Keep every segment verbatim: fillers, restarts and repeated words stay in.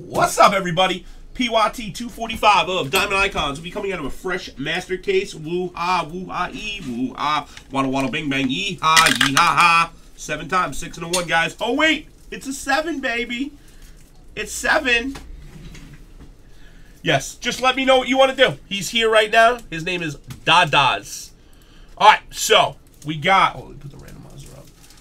What's up, everybody? P Y T two forty-five of Diamond Icons will be coming out of a fresh master case. Woo-ha, woo-ha-ee, woo-ha. Wada-wada, bing-bang, yee-ha, yee-ha-ha. Seven times, six and a one, guys. Oh, wait. It's a seven, baby. It's seven. Yes, just let me know what you want to do. He's here right now. His name is Dadas. All right, so we got... Oh, let me put the randomizer up.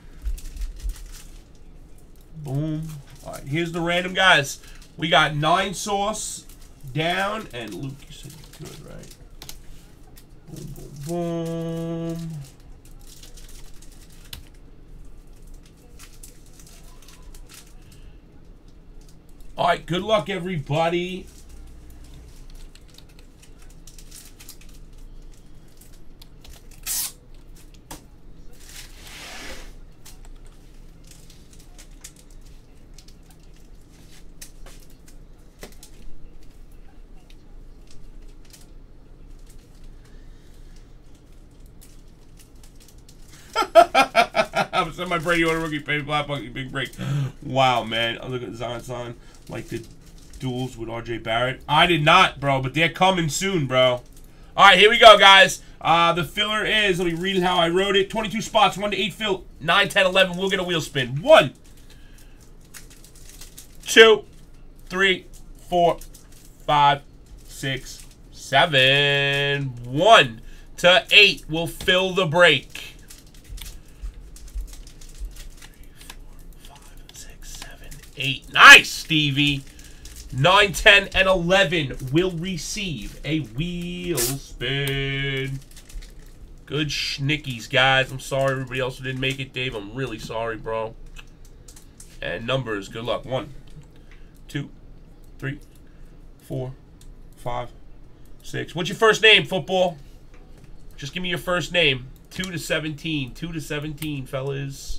Boom. All right, here's the random, guys. We got nine sauce down, and Luke, you said you could, right? Boom, boom, boom. All right, good luck, everybody. I'm sending my Brady on a rookie pay black monkey big break. Wow, man. I look at Zion Zion like the duels with R J Barrett. I did not, bro, but they're coming soon, bro. All right, here we go, guys. Uh, the filler is, let me read how I wrote it. twenty-two spots, one to eight fill, nine, ten, eleven. We'll get a wheel spin. One, two, three, four, five, six, seven. One to eight will fill the break. Eight. Nice, Stevie. nine, ten, and eleven will receive a wheel spin. Good schnickies, guys. I'm sorry everybody else who didn't make it, Dave. I'm really sorry, bro. And numbers, good luck. One, two, three, four, five, six. What's your first name, football? Just give me your first name. Two to seventeen. Two to seventeen, fellas.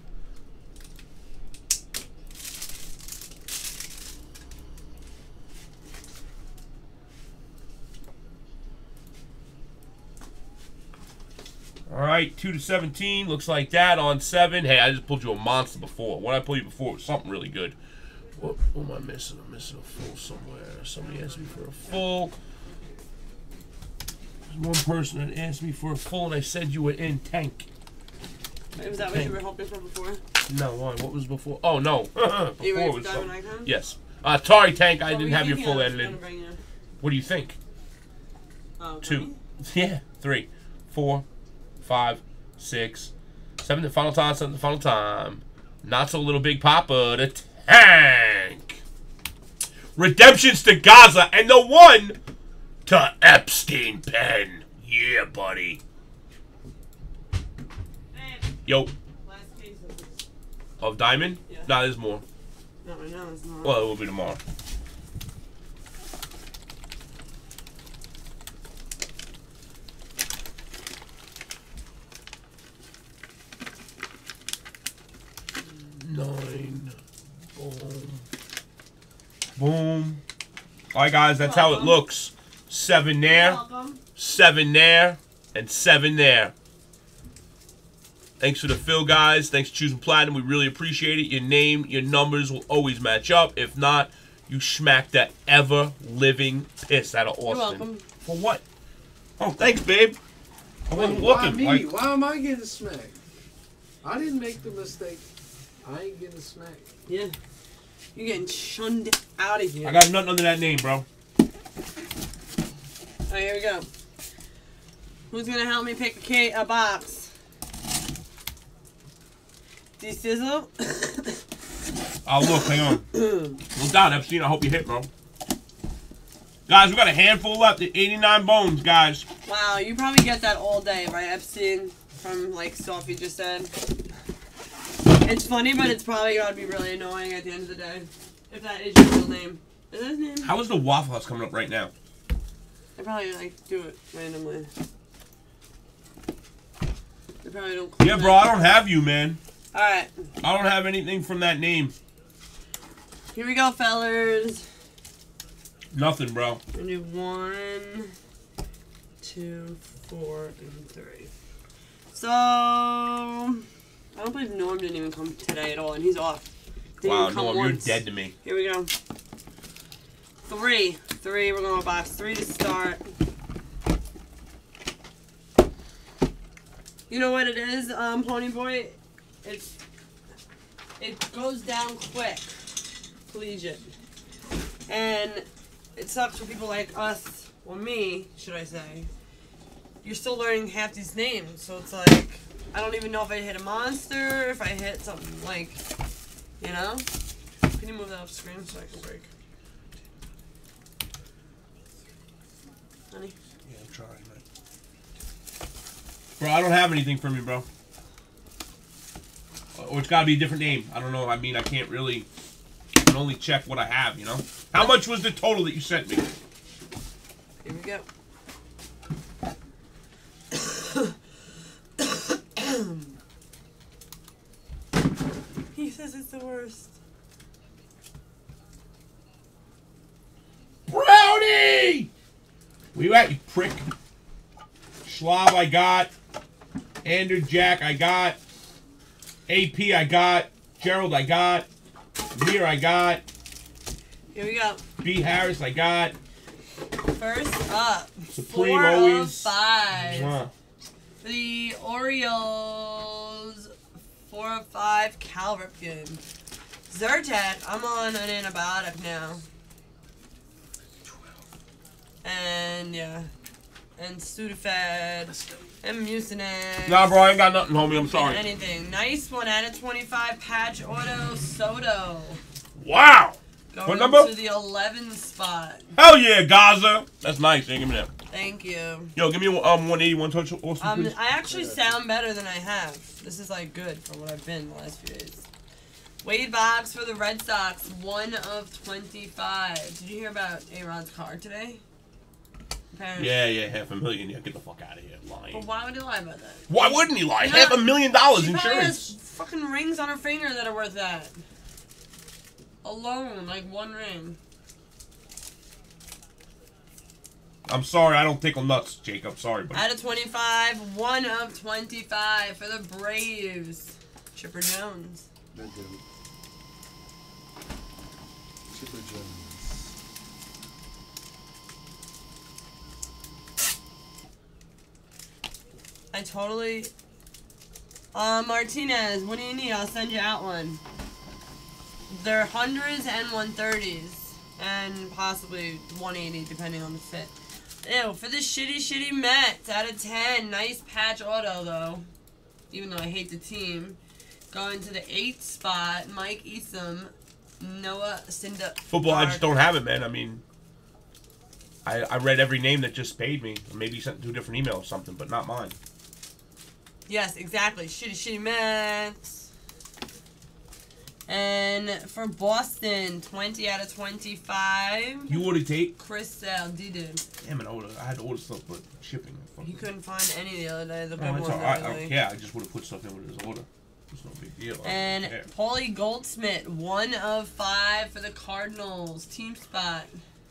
All right, two to seventeen. Looks like that on seven. Hey, I just pulled you a monster before. What I pulled you before was something really good. What, what am I missing? I'm missing a full somewhere. Somebody asked me for a full. There's one person that asked me for a full, and I said you were in tank. Wait, was that what tank. You were hoping for before? No, why? What was before? Oh, no. Before you ready was for Diamond Icon? Yes. Uh, Atari Tank, I what didn't have your full I edited. You? What do you think? Oh, Two. Yeah. Three. Four. Five, six, seven, the final time, seven, the final time. Not so little big papa, the tank. Redemptions to Gaza, and the one to Epstein Penn. Yeah, buddy. Yo. Last case of, this. Of Diamond? Yeah. Nah, there's more. No, I know it's not. Well, it will be tomorrow. Nine. Boom. Boom. All right, guys, that's how it looks. Seven there, seven there, and seven there. Thanks for the fill, guys. Thanks for choosing Platinum. We really appreciate it. Your name, your numbers will always match up. If not, you smack that ever-living piss out of Austin. You're welcome. For what? Oh, thanks, babe. I wasn't Why looking. me? Like, Why am I getting smacked? I didn't make the mistake. I ain't getting smacked. Yeah. You're getting shunned out of here. I got nothing under that name, bro. Alright, here we go. Who's gonna help me pick a, cake, a box? D-Sizzle? I'll look, hang on. Well done, Epstein. I hope you hit, bro. Guys, we got a handful left at eighty-nine bones, guys. Wow, you probably get that all day, right, Epstein? From, like, stuff you just said. It's funny, but it's probably gonna be really annoying at the end of the day. If that is your real name. Is that his name? How is the Waffle House coming up right now? They probably, like, do it randomly. They probably don't Yeah, bro, I don't have you, man. Alright. I don't have anything from that name. Here we go, fellers. Nothing, bro. We're gonna do one, two, four, and three. So, I don't believe Norm didn't even come today at all, and he's off. Didn't Wow, even come Norm, once. you're dead to me. Here we go. three. Three. We're going to box three to start. You know what it is, um, Pony Boy? It's it goes down quick. Collegiate. And it sucks for people like us, or me, should I say. You're still learning half these names, so it's like, I don't even know if I hit a monster, if I hit something like, you know? Can you move that off the screen so I can break? Honey? Yeah, I'm trying, man. Bro, I don't have anything from you, bro. Or it's gotta be a different name. I don't know. I mean, I can't really. I can only check what I have, you know? How much was the total that you sent me? Here we go. He says it's the worst. Brownie! Where you at, you prick? Schlav, I got. Andrew Jack, I got. A P, I got. Gerald, I got. Mir, I got. Here we go. B. Harris, I got. First up, Supreme four always. of five. Mwah. The Orioles, four of five, Cal Ripken. Zyrtec, I'm on an antibiotic now. And, yeah. And Sudafed. And Mucinex. Nah, bro, I ain't got nothing, homie. I'm sorry. And anything. Nice one out of twenty-five, Patch Auto Soto. Wow! Going What number? to the eleven spot. Hell yeah, Gaza! That's nice. Hey, give me that. Thank you. Yo, give me um one eighty-one touch, Austin, Um, please. I actually sound better than I have. This is like good for what I've been the last few days. Wade Boggs for the Red Sox, one of twenty-five. Did you hear about A-Rod's car today? Apparently. Yeah, yeah, half a million. Yeah, get the fuck out of here, lying. But why would he lie about that? Why wouldn't he lie? You know, Half a million dollars She probably insurance. has fucking rings on her finger that are worth that. Alone, like one ring. I'm sorry, I don't tickle nuts, Jacob. Sorry, buddy. Out of twenty-five, one of twenty-five for the Braves. Chipper Jones. That dude. Chipper Jones. I totally... Uh, Martinez, what do you need? I'll send you out one. They're hundreds and one thirties. And possibly one eighty, depending on the fit. Ew, for the shitty, shitty Mets, out of ten. Nice patch auto, though. Even though I hate the team. Going to the eighth spot, Mike Easom, Noah Syndergaard. Football, I just don't have it, man. I mean, I I read every name that just paid me. Or maybe sent to a different email or something, but not mine. Yes, exactly. Shitty, shitty Mets. And for Boston, twenty out of twenty-five. You ordered tape? Chris Sale, D-Dude. Damn it, I, ordered, I had to order stuff, but shipping. He couldn't find any the other day. The good Oh, it's ones, all right. I really. don't care. I just would have put stuff in with his order. It's no big deal. I And don't care. Paulie Goldsmith, one of five for the Cardinals. Team spot.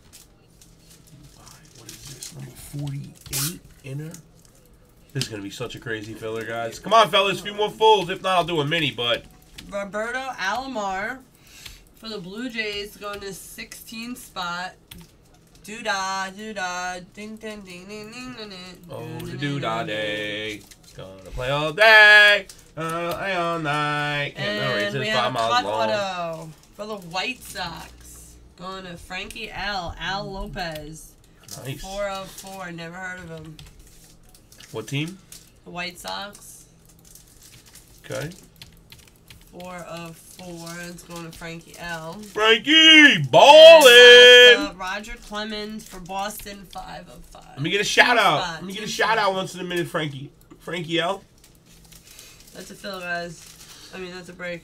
What is this? Number forty-eight inner? This is going to be such a crazy filler, guys. Come on, fellas. A few more fulls. If not, I'll do a mini, but... Roberto Alomar for the Blue Jays going to sixteen spot. Doo-da, doo-da, ding, ding, ding, ding, ding, ding, ding. Oh, the doo-dah day. Gonna play all day. Gonna play all night. Can't no And races we five have a miles cut long. auto for the White Sox. Going to Frankie L. Al Lopez. Nice. four of four. Never heard of him. What team? The White Sox. Okay. four of four. It's going to Frankie L. Frankie! And Ballin'! last up, Roger Clemens for Boston. five of five. Let me get a shout out. spot, Let me get a team shout spot. out once in a minute, Frankie. Frankie L. That's a fill, guys. I mean, that's a break.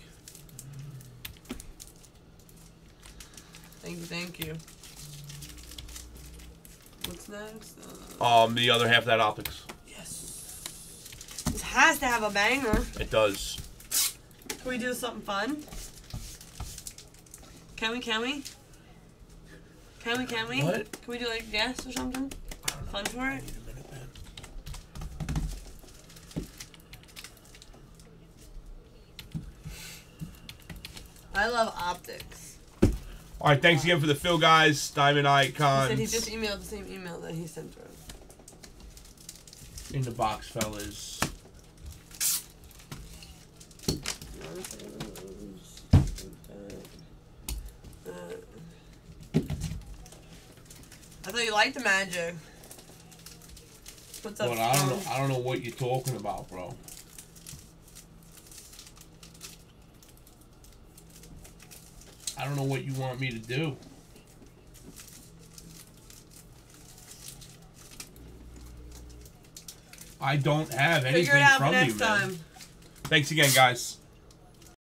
Thank you, thank you. What's next? Uh, Um, the other half of that optics. yes. This has to have a banger. It does. Can we do something fun? Can we, can we? Can we, can we? What? Can we do like a guess or something? Fun for it? I love optics. All right, thanks again for the fill, guys. Diamond He Icons. said he just emailed the same email that he sent through. In the box, fellas. I thought you liked the Magic. What's up, But I don't know. Storm? I don't know what you're talking about, bro. I don't know what you want me to do. I don't have anything Figure it out from for you, next man. time. Thanks again, guys.